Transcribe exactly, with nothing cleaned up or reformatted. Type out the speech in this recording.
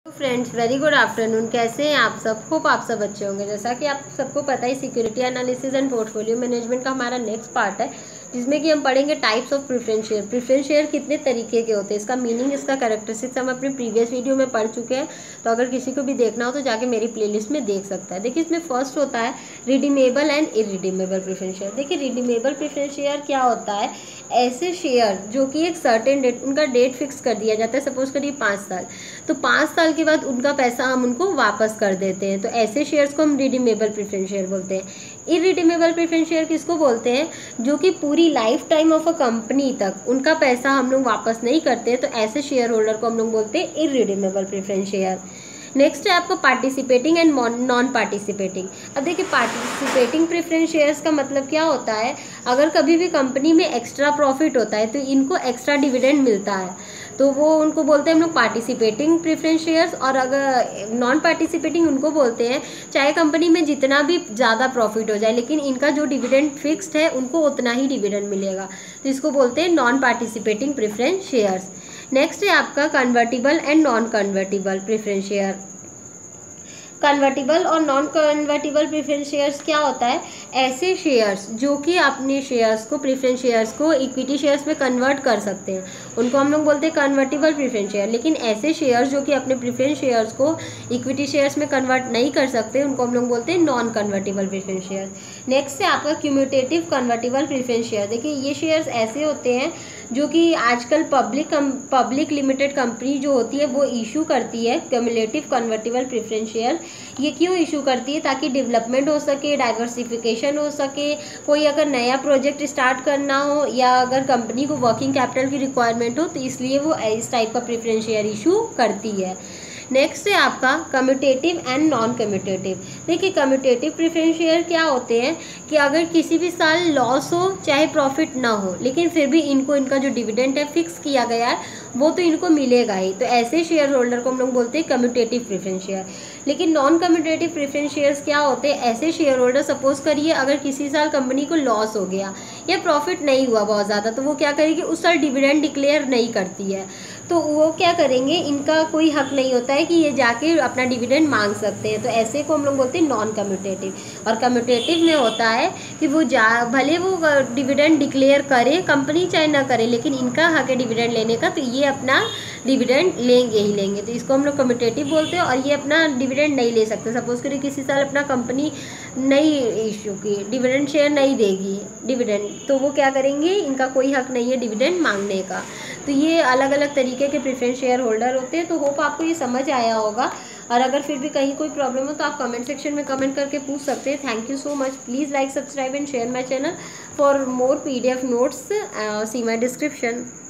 Friends, very good afternoon. कैसे हैं आप सब? होप आप सब अच्छे होंगे। जैसा कि आप सबको पता है, security analysis and portfolio management का हमारा नेक्स्ट पार्ट है, जिसमें कि हम पढ़ेंगे types of preference share. Preference share कितने तरीके के होते हैं, इसका मीनिंग, इसका कैरेक्टरिस्टिक्स हम अपने प्रीवियस वीडियो में पढ़ चुके हैं। तो अगर किसी को भी देखना हो तो जाके मेरी प्लेलिस्ट में देख सकता है। देखिए, इसमें फर्स्ट होता है redeemable and irredeemable preference share. देखिए, रिडीमेबल प्रेफरेंस शेयर क्या होता है? ऐसे शेयर जो कि एक सर्टेन डेट, उनका डेट फिक्स कर दिया जाता है। सपोज करिए पाँच साल, तो पाँच साल के बाद उनका पैसा हम उनको वापस कर देते हैं। तो ऐसे शेयर्स को हम रिडीमेबल प्रेफरेंस शेयर बोलते हैं। इरिडीमेबल प्रेफरेंस शेयर किसको बोलते हैं? जो कि पूरी life time of a company तक उनका पैसा हम लोग वापस नहीं करते, तो ऐसे शेयर होल्डर को हम लोग बोलते हैं इरिडीमेबल प्रेफरेंस शेयर। नेक्स्ट है आपका पार्टिसिपेटिंग एंड नॉन पार्टिसिपेटिंग। अब देखिए, पार्टिसिपेटिंग प्रेफरेंस शेयर्स का मतलब क्या होता है? अगर कभी भी कंपनी में एक्स्ट्रा प्रॉफिट होता है तो इनको एक्स्ट्रा डिविडेंड मिलता है, तो वो उनको बोलते हैं हम लोग पार्टिसिपेटिंग प्रेफरेंस शेयर्स। और अगर नॉन पार्टिसिपेटिंग, उनको बोलते हैं चाहे कंपनी में जितना भी ज़्यादा प्रॉफिट हो जाए, लेकिन इनका जो डिविडेंड फिक्स्ड है उनको उतना ही डिविडेंड मिलेगा, तो इसको बोलते हैं non participating preference shares. Next है आपका convertible and non convertible preference share. Convertible और नॉन कन्वर्टिबल प्रेफरेंस शेयर्स क्या होता है? ऐसे शेयर्स जो कि अपने शेयर्स को, प्रेफरेंस शेयर्स को इक्विटी शेयर्स में कन्वर्ट कर सकते हैं, उनको हम लोग बोलते हैं कन्वर्टिबल प्रेफरेंस शेयर। लेकिन ऐसे शेयर्स जो कि अपने प्रेफरेंस शेयर्स को इक्विटी शेयर्स में कन्वर्ट नहीं कर सकते, उनको हम लोग बोलते हैं non convertible preference share. Next है आपका क्यूम्यूटेटिव कन्वर्टिबल प्रेफरेंस शेयर। देखिए, ये शेयर्स ऐसे होते हैं जो कि आजकल पब्लिक पब्लिक लिमिटेड कंपनी जो होती है वो इशू करती है क्यूमुलेटिव कन्वर्टिबल प्रेफरेंस शेयर। ये क्यों इशू करती है? ताकि डेवलपमेंट हो सके, डाइवर्सिफिकेशन हो सके, कोई अगर नया प्रोजेक्ट स्टार्ट करना हो, या अगर कंपनी को वर्किंग कैपिटल की रिक्वायरमेंट हो, तो इसलिए वो इस टाइप का प्रेफरेंस शेयर इशू करती है। नेक्स्ट है आपका कम्यूटेटिव एंड नॉन कम्यूटेटिव। देखिए, कम्यूटेटिव प्रेफरेंस शेयर क्या होते हैं कि अगर किसी भी साल लॉस हो चाहे प्रॉफिट ना हो, लेकिन फिर भी इनको, इनका जो डिविडेंड है फिक्स किया गया है वो तो इनको मिलेगा ही, तो ऐसे शेयर होल्डर को हम लोग बोलते हैं कम्यूटेटिव प्रेफरेंस शेयर। लेकिन नॉन कम्यूटेटिव प्रेफरेंस शेयर्स क्या होते हैं? ऐसे शेयर होल्डर, सपोज करिए अगर किसी साल कंपनी को लॉस हो गया या प्रॉफिट नहीं हुआ बहुत ज़्यादा, तो वो क्या करेगी? उस साल डिविडेंड डिक्लेयर नहीं करती है, तो वो क्या करेंगे? इनका कोई हक नहीं होता है कि ये जाके अपना डिविडेंड मांग सकते हैं, तो ऐसे को हम लोग बोलते हैं नॉन कम्यूटेटिव। और कम्यूटेटिव में होता है कि वो जा भले वो डिविडेंड डिक्लेयर करे, कंपनी चाहे ना करे, लेकिन इनका हक है डिविडेंड लेने का, तो ये अपना डिविडेंड लेंगे ही लेंगे, तो इसको हम लोग कम्यूटेटिव बोलते हैं। और ये अपना डिविडेंड नहीं ले सकते। सपोज करिए किसी साल अपना कंपनी नहीं इशू की, डिविडेंड शेयर नहीं देगी डिविडेंड, तो वो क्या करेंगे? इनका कोई हक नहीं है डिविडेंड मांगने का। तो ये अलग अलग तरीके के प्रेफरेंस शेयर होल्डर होते हैं। तो होप आपको ये समझ आया होगा, और अगर फिर भी कहीं कोई प्रॉब्लम हो तो आप कमेंट सेक्शन में कमेंट करके पूछ सकते हैं। Thank you so much. Please like, subscribe and share my channel for more PDF notes. See my description.